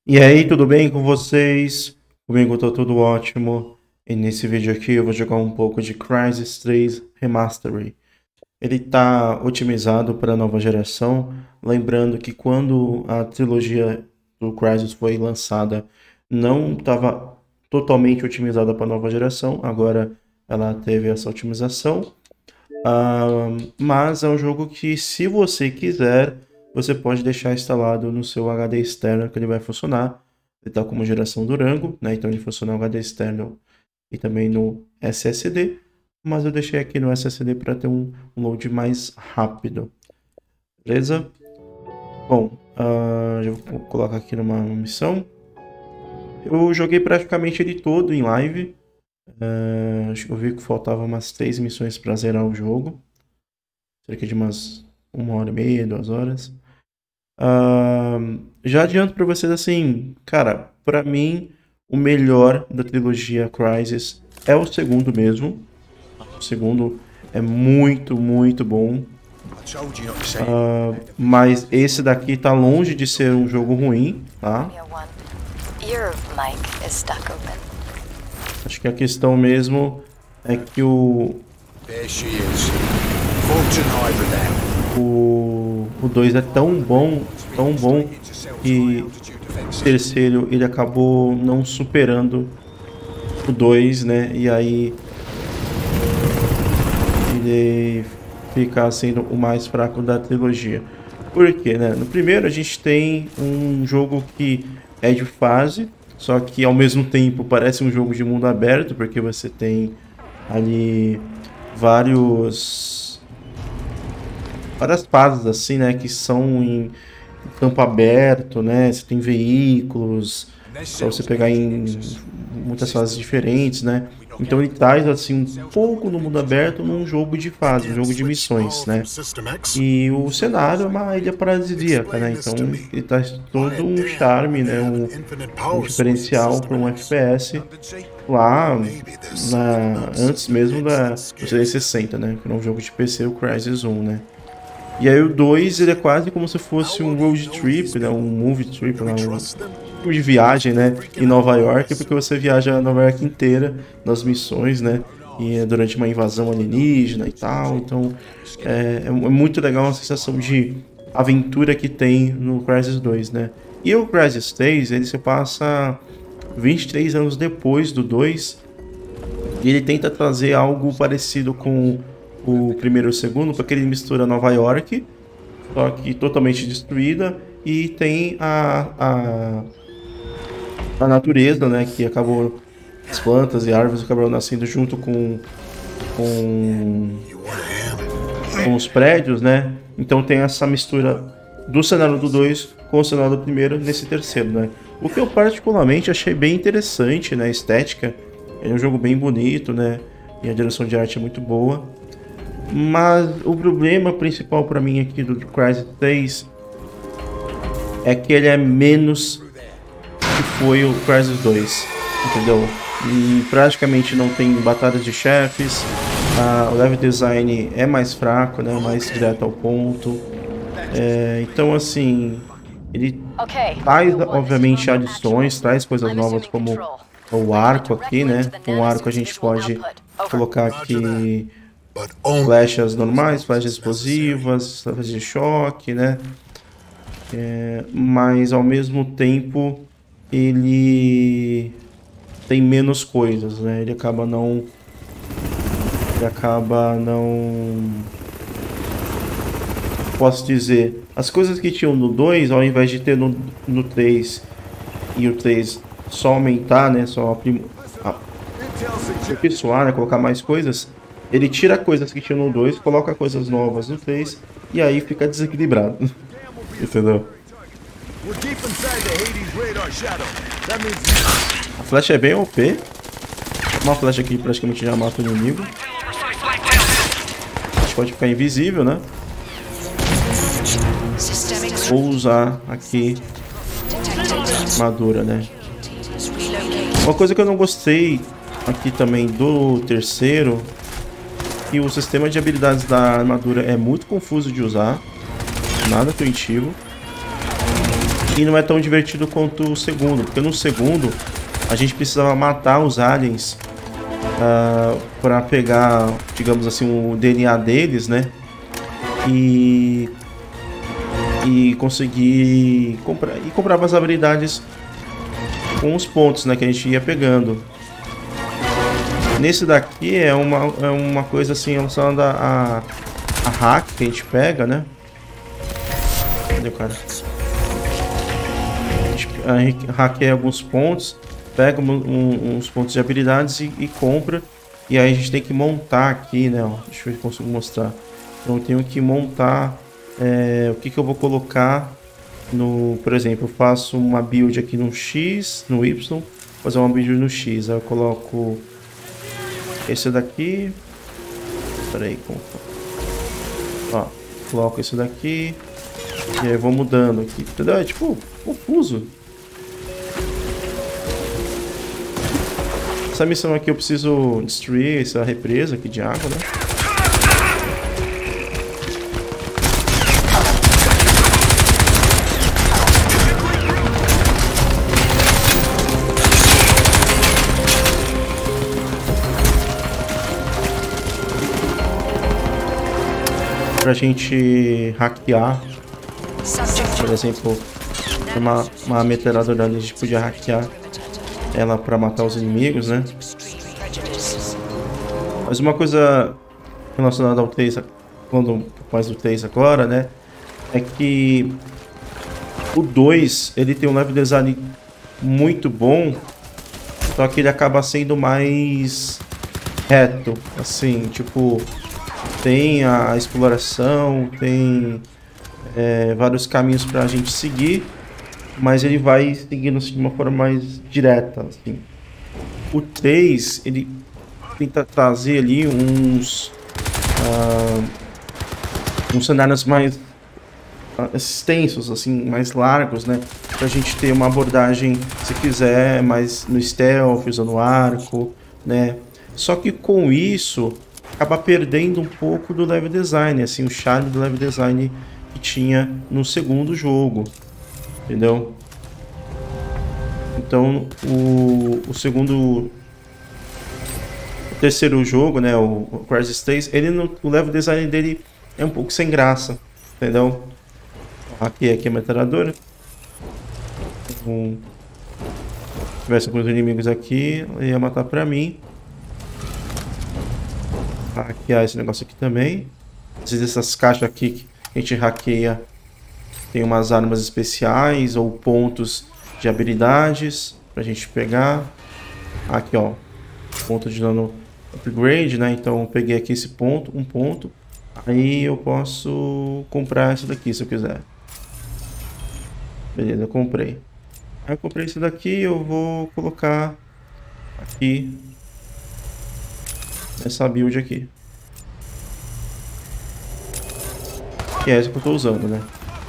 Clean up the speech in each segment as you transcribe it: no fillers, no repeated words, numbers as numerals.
E aí, tudo bem com vocês? Comigo tá tudo ótimo. E nesse vídeo aqui eu vou jogar um pouco de Crysis 3 Remastered. Ele tá otimizado para a nova geração, lembrando que quando a trilogia do Crysis foi lançada, não estava totalmente otimizada para a nova geração, agora ela teve essa otimização. Mas é um jogo que, se você quiser, você pode deixar instalado no seu HD externo que ele vai funcionar. Ele está como geração Durango, né? Então ele funciona no HD externo e também no SSD. Mas eu deixei aqui no SSD para ter um load mais rápido. Beleza? Bom, já vou colocar aqui numa missão. Eu joguei praticamente ele todo em live. Acho que eu vi que faltava umas 3 missões para zerar o jogo. Cerca de umas 1h30, 2 horas. Já adianto pra vocês assim, cara, pra mim o melhor da trilogia Crysis é o segundo mesmo. O segundo é muito, muito bom. Mas esse daqui tá longe de ser um jogo ruim, tá? Acho que a questão mesmo é que o 2 é tão bom, que o terceiro ele acabou não superando o 2, né? E aí ele fica sendo o mais fraco da trilogia. Por quê, né? No primeiro a gente tem um jogo que é de fase, só que ao mesmo tempo parece um jogo de mundo aberto, porque você tem ali várias fases assim, né, que são em campo aberto, né? Você tem veículos para você pegar em muitas fases diferentes, né? Então ele traz assim um pouco no mundo aberto num jogo de fase, um jogo de missões, né? E o cenário é uma ilha paradisíaca, né? Então ele traz todo um charme, né? Um diferencial para um FPS lá antes mesmo do 360, né? Que era um jogo de PC, o Crysis 1, né? E aí o 2, ele é quase como se fosse um road trip, né? Um movie trip, né? Um tipo de viagem, né? Em Nova York, porque você viaja a Nova York inteira nas missões, né? E é durante uma invasão alienígena e tal. Então é muito legal a sensação de aventura que tem no Crysis 2, né? E o Crysis 3, ele se passa 23 anos depois do 2. E ele tenta trazer algo parecido com o primeiro e o segundo, porque ele mistura Nova York, só que totalmente destruída, e tem a natureza, né, que acabou, as plantas e árvores acabaram nascendo junto com, com os prédios, né, então tem essa mistura do cenário do 2 com o cenário do primeiro nesse terceiro, né. O que eu particularmente achei bem interessante, né, a estética, é um jogo bem bonito, né, e a direção de arte é muito boa. Mas o problema principal para mim aqui do Crysis 3 é que ele é menos que foi o Crysis 2, entendeu? E praticamente não tem batalhas de chefes, o level design é mais fraco, né? Mais direto ao ponto. Então assim, ele traz obviamente adições, traz coisas novas como o arco aqui, né? Com o arco a gente pode colocar aqui flechas normais, flechas explosivas, flechas de choque, né? Mas ao mesmo tempo ele tem menos coisas, né? Ele acaba não posso dizer, as coisas que tinham no 2, ao invés de ter no 3 e o 3 só aumentar, né? Só aperfeiçoar, né? Colocar mais coisas. Ele tira coisas que tinha no 2, coloca coisas novas no 3 e aí fica desequilibrado. Entendeu? A flecha é bem OP. Uma flecha aqui praticamente já mata o inimigo. A gente pode ficar invisível, né? Vou usar aqui armadura, né? Uma coisa que eu não gostei aqui também do terceiro, que o sistema de habilidades da armadura é muito confuso de usar, nada intuitivo. E não é tão divertido quanto o segundo, porque no segundo a gente precisava matar os aliens para pegar, digamos assim, o DNA deles, né? E conseguir comprar e comprava as habilidades com os pontos, né, que a gente ia pegando. Nesse daqui é uma coisa assim relacionada a hack que a gente pega, né? Cadê o cara? A gente hackeia alguns pontos, pega uns pontos de habilidades e compra. E aí a gente tem que montar aqui, né? Ó, deixa eu ver se eu consigo mostrar. Então eu tenho que montar o que eu vou colocar no... Por exemplo, eu faço uma build aqui no X, no Y, vou fazer uma build no X. Aí eu coloco esse daqui. Espera aí, ó, coloco esse daqui. E aí eu vou mudando aqui, entendeu? É tipo confuso. Essa missão aqui eu preciso destruir essa represa aqui de água, né? Pra gente hackear, por exemplo, uma metralhadora ali, a gente podia hackear ela para matar os inimigos, né? Mas uma coisa relacionada ao 3, quando faz o 3 agora, né? É que o 2, ele tem um level design muito bom, só que ele acaba sendo mais reto, assim, tipo, tem a exploração, tem vários caminhos para a gente seguir, mas ele vai seguindo assim, de uma forma mais direta, assim. O 3, ele tenta trazer ali uns cenários mais extensos, assim, mais largos, né? Pra gente ter uma abordagem, se quiser, mais no stealth, usando arco, né? Só que com isso, acaba perdendo um pouco do level design, assim, o charme do level design que tinha no segundo jogo. Entendeu? Então o terceiro jogo, né, o Crysis 3, o level design dele é um pouco sem graça, entendeu? Aqui a metralhadora. Se tivesse alguns inimigos aqui, ele ia matar pra mim. Hackear esse negócio aqui também. Às vezes essas caixas aqui que a gente hackeia tem umas armas especiais ou pontos de habilidades pra gente pegar. Aqui, ó, ponto de dano upgrade, né? Então eu peguei aqui esse ponto, um ponto. Aí eu posso comprar esse daqui se eu quiser. Beleza, eu comprei. Aí eu comprei esse daqui, eu vou colocar aqui nessa build aqui. Que é essa que eu tô usando, né?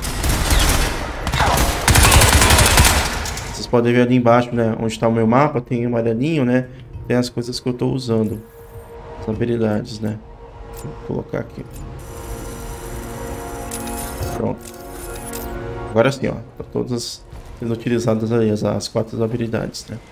Vocês podem ver ali embaixo, né, onde está o meu mapa, tem um amarelinho, né? Tem as coisas que eu estou usando. As habilidades, né? Vou colocar aqui. Pronto. Agora sim, ó. Tá todas sendo utilizadas aí, as 4 habilidades, né?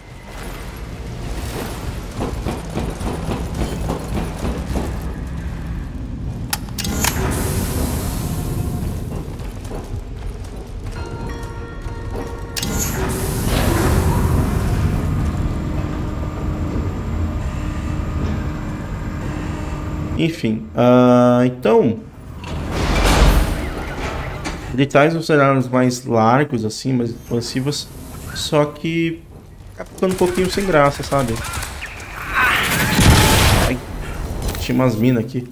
Enfim, então ele traz uns cenários mais largos, assim, mais expansivos, só que tá ficando um pouquinho sem graça, sabe? Ai, tinha umas minas aqui.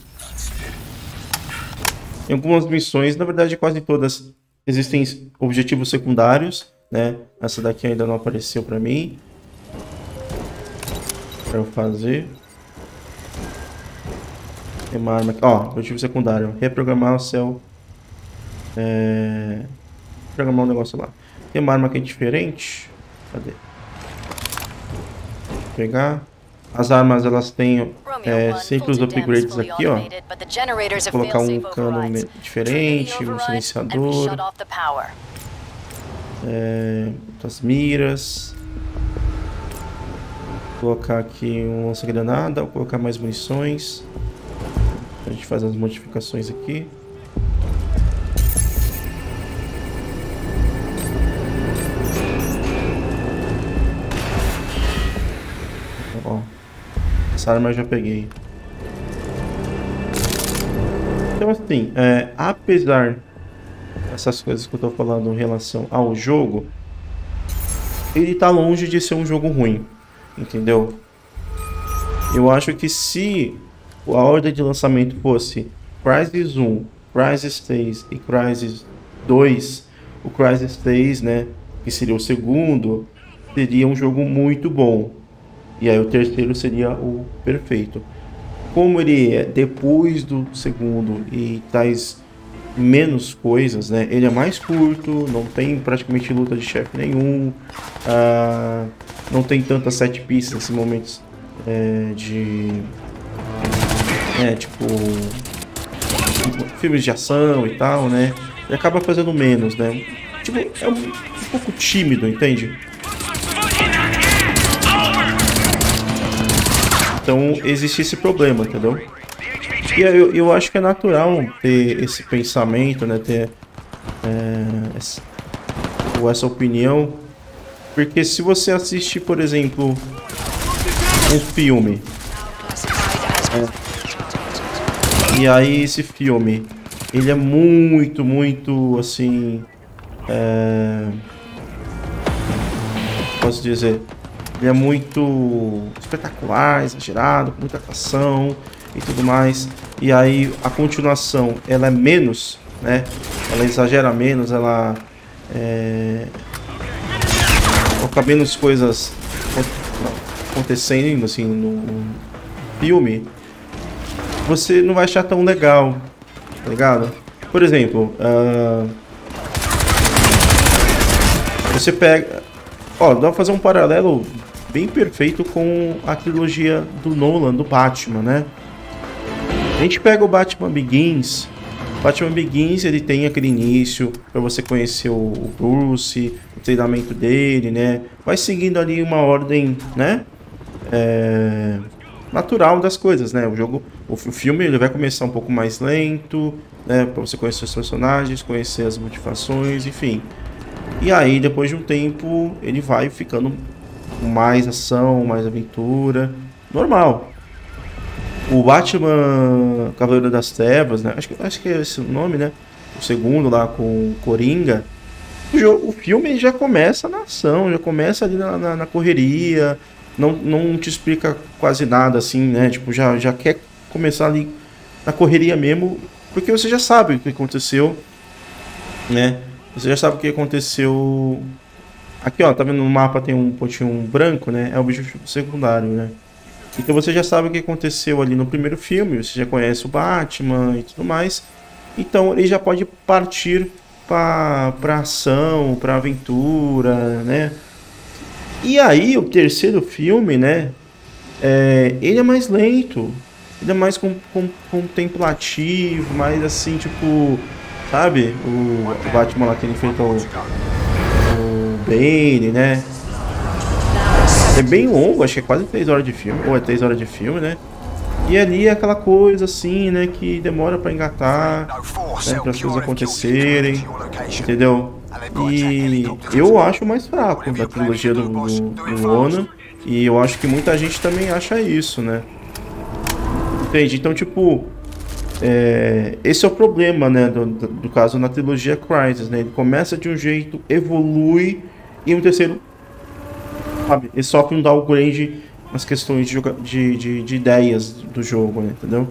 Em algumas missões, na verdade quase todas, existem objetivos secundários, né? Essa daqui ainda não apareceu pra mim. Pra eu fazer. Tem uma arma aqui. Ó, objetivo secundário. Reprogramar o céu. Programar um negócio lá. Tem uma arma aqui diferente. Cadê? Vou pegar. As armas, elas têm sempre os upgrades aqui, ó. Vou colocar um cano diferente, um silenciador. Outras miras. Vou colocar aqui um lança-granada, vou colocar mais munições. A gente faz as modificações aqui. Ó, essa arma eu já peguei. Então assim, apesar dessas coisas que eu tô falando em relação ao jogo, ele tá longe de ser um jogo ruim, entendeu? Eu acho que se a ordem de lançamento fosse Crysis 1, Crysis 3 e Crysis 2, o Crysis 3, né, que seria o segundo, seria um jogo muito bom. E aí o terceiro seria o perfeito. Como ele é depois do segundo e traz menos coisas, né? Ele é mais curto, não tem praticamente luta de chefe nenhum, não tem tantas set pieces nesses momentos tipo filmes de ação e tal, né? Ele acaba fazendo menos, né? Tipo, é um pouco tímido, entende? Então existe esse problema, entendeu? E eu acho que é natural ter esse pensamento, né? Ter essa opinião. Porque se você assistir, por exemplo, um filme, e aí esse filme, ele é muito, muito, assim, posso dizer, ele é muito espetacular, exagerado, com muita ação e tudo mais. E aí a continuação, ela é menos, né? Ela exagera menos, ela coloca menos coisas acontecendo assim no filme. Você não vai achar tão legal, tá ligado? Por exemplo, você pega, ó, dá pra fazer um paralelo bem perfeito com a trilogia do Nolan, do Batman, né? A gente pega o Batman Begins. O Batman Begins, ele tem aquele início para você conhecer o Bruce, o treinamento dele, né? Vai seguindo ali uma ordem, né? Natural das coisas, né? O filme, ele vai começar um pouco mais lento, né? Para você conhecer os personagens, conhecer as motivações, enfim. E aí, depois de um tempo, ele vai ficando mais ação, mais aventura, normal. O Batman Cavaleiro das Trevas, né? Acho que é esse o nome, né? O segundo lá com o Coringa. O filme já começa na ação, já começa ali na correria. Não te explica quase nada assim, né? Tipo, já quer começar ali na correria mesmo, porque você já sabe o que aconteceu, né? Você já sabe o que aconteceu. Aqui, ó, tá vendo no mapa tem um pontinho branco, né? É o objetivo secundário, né? Então você já sabe o que aconteceu ali no primeiro filme, você já conhece o Batman e tudo mais. Então ele já pode partir pra ação, pra aventura, né? E aí o terceiro filme, né? Ele é mais lento, ele é mais contemplativo, mais assim, tipo, sabe? O Batman lá que ele enfrenta o Bane, né? É bem longo, acho que é quase 3 horas de filme, ou é 3 horas de filme, né? E ali é aquela coisa assim, né, que demora pra engatar, né, para as coisas acontecerem, entendeu? E eu acho mais fraco da trilogia do Nolan, e eu acho que muita gente também acha isso, né? Entende? Então, tipo, esse é o problema, né, do caso na trilogia Crysis, né? Ele começa de um jeito, evolui, e no terceiro, sabe, ele sofre um downgrade nas questões de ideias do jogo, né? Entendeu?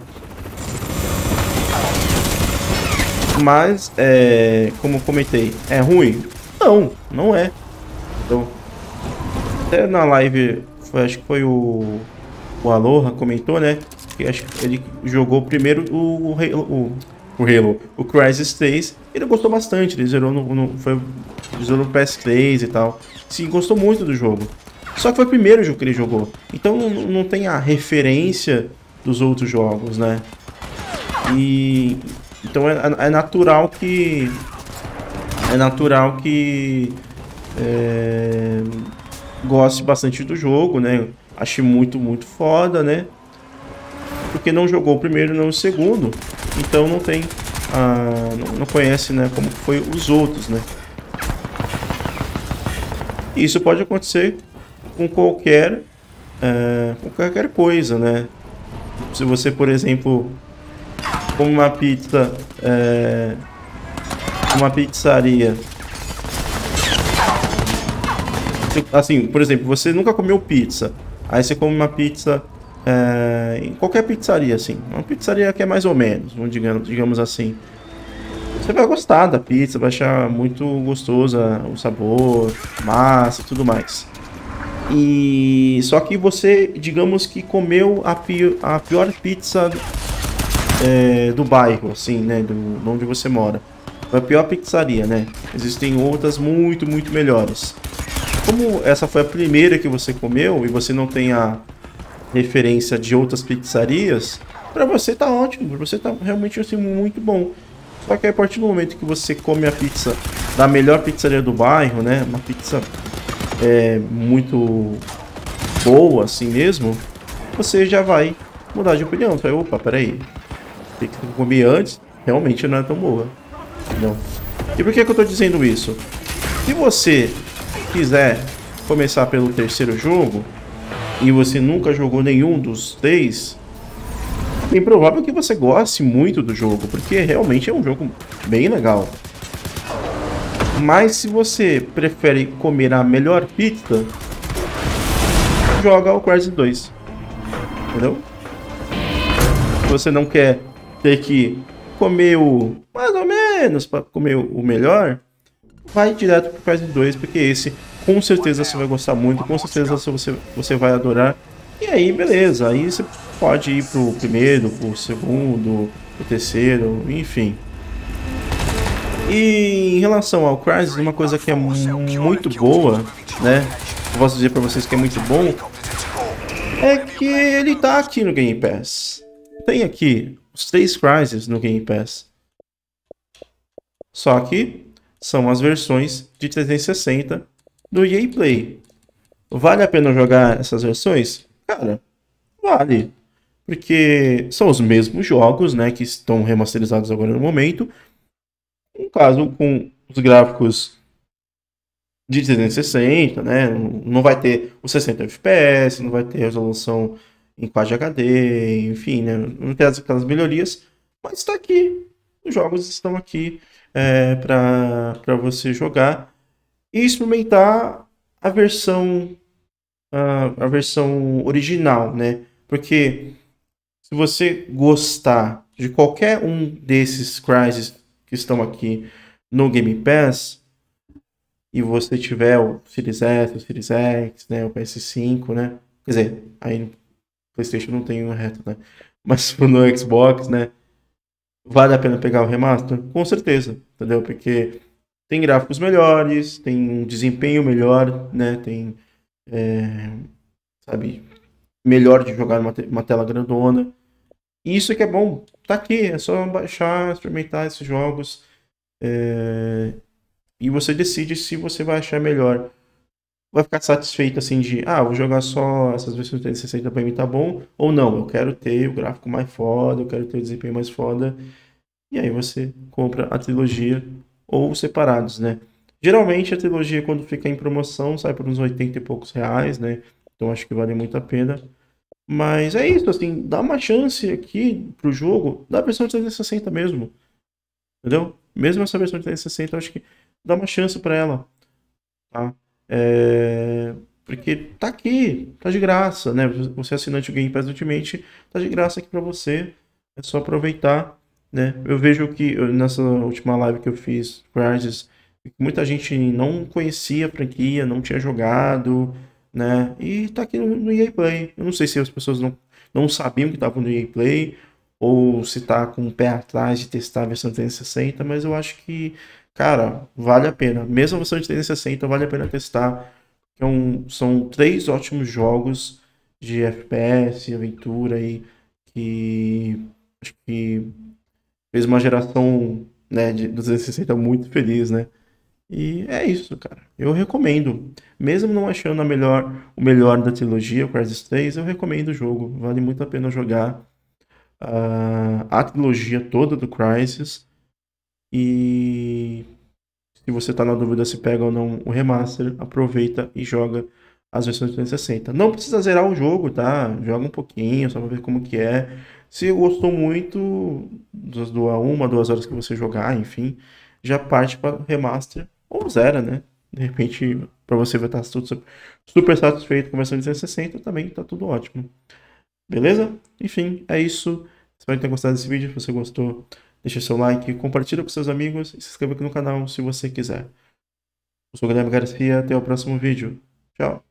Mas, como eu comentei, é ruim? Não, não é. Então, até na live, acho que foi o Aloha comentou, né? Que acho que ele jogou primeiro o Halo, o Crysis 3. Ele gostou bastante, ele zerou no PS3 e tal. Sim, gostou muito do jogo. Só que foi o primeiro jogo que ele jogou. Então não tem a referência dos outros jogos, né? E então é natural que goste bastante do jogo, né? Ache muito, muito foda, né? Porque não jogou o primeiro, não o segundo, então não tem, não conhece, né, como foi os outros, né? Isso pode acontecer com qualquer coisa, né? Se você, por exemplo, come uma pizza, uma pizzaria, assim, por exemplo, você nunca comeu pizza, aí você come uma pizza em qualquer pizzaria, assim, uma pizzaria que é mais ou menos, digamos assim, você vai gostar da pizza, vai achar muito gostosa o sabor, massa e tudo mais. E só que você, digamos que comeu a pior pizza do bairro, assim, né, onde você mora. Foi a pior pizzaria, né? Existem outras muito, muito melhores. Como essa foi a primeira que você comeu e você não tem a referência de outras pizzarias, para você tá ótimo, para você tá realmente assim muito bom. Só que a partir do momento que você come a pizza da melhor pizzaria do bairro, né, uma pizza muito boa assim mesmo, você já vai mudar de opinião. Você vai, opa, peraí, a pizza que eu comi antes realmente não é tão boa. Não. E por que eu tô dizendo isso? Se você quiser começar pelo terceiro jogo e você nunca jogou nenhum dos três, é bem provável que você goste muito do jogo, porque realmente é um jogo bem legal. Mas se você prefere comer a melhor pizza, joga o Crysis 2, entendeu? Se você não quer ter que comer o mais ou menos para comer o melhor, vai direto pro Crysis 2, porque esse com certeza você vai gostar muito, com certeza você vai adorar. E aí, beleza, aí você pode ir pro primeiro, pro segundo, pro terceiro, enfim. E em relação ao Crysis, uma coisa que é muito boa, né? Eu posso dizer para vocês que é muito bom, é que ele tá aqui no Game Pass. Tem aqui os 3 Crysis no Game Pass. Só que são as versões de 360 do EA Play. Vale a pena jogar essas versões? Cara, vale. Porque são os mesmos jogos, né, que estão remasterizados agora no momento. No caso, com os gráficos de 360, né, não vai ter os 60 FPS, não vai ter resolução em Quad HD, enfim, né, não tem aquelas melhorias, mas está aqui. Os jogos estão aqui para você jogar e experimentar a versão original, né? Porque se você gostar de qualquer um desses Crysis que estão aqui no Game Pass e você tiver o Series S, o Series X, né, o PS5, né? Quer dizer, aí no PlayStation não tem um reto, né? Mas no Xbox, né? Vale a pena pegar o remaster? Com certeza, entendeu? Porque tem gráficos melhores, tem um desempenho melhor, né? Tem, sabe, melhor de jogar uma tela grandona. E isso que é bom. Tá aqui, é só baixar, experimentar esses jogos. E você decide se você vai achar melhor. Vai ficar satisfeito assim de, vou jogar só essas versões 360 pra mim tá bom. Ou não, eu quero ter o gráfico mais foda, eu quero ter o desempenho mais foda. E aí você compra a trilogia ou separados, né? Geralmente a trilogia, quando fica em promoção, sai por uns 80 e poucos reais, né? Então acho que vale muito a pena. Mas é isso, assim, dá uma chance aqui pro jogo da versão de 360 mesmo, entendeu? Mesmo essa versão de 360, eu acho que dá uma chance pra ela, tá? Porque tá aqui, tá de graça, né? Você assinante do Game Pass Ultimate, tá de graça aqui pra você. É só aproveitar, né? Eu vejo que nessa última live que eu fiz, Crysis, muita gente não conhecia a franquia, não tinha jogado, né? E tá aqui no EA Play. Eu não sei se as pessoas não sabiam que estavam no EA Play, ou se tá com o pé atrás de testar a versão 360, mas eu acho que, cara, vale a pena. Mesmo a versão de 360, vale a pena testar. São 3 ótimos jogos de FPS, aventura aí, que acho que fez uma geração, né, de 260 muito feliz, né? E é isso, cara. Eu recomendo. Mesmo não achando o melhor da trilogia, o Crysis 3, eu recomendo o jogo. Vale muito a pena jogar a trilogia toda do Crysis. E se você tá na dúvida se pega ou não o remaster, aproveita e joga as versões 360. Não precisa zerar o jogo, tá? Joga um pouquinho, só pra ver como que é. Se gostou muito, das 2 horas que você jogar, enfim, já parte para remaster ou zera, né? De repente, para você vai estar super satisfeito com a versão de 360, também tá tudo ótimo. Beleza? Enfim, é isso. Espero que tenha gostado desse vídeo. Se você gostou, deixa seu like, compartilha com seus amigos e se inscreva aqui no canal se você quiser. Eu sou o Guilherme Garcia, até o próximo vídeo. Tchau.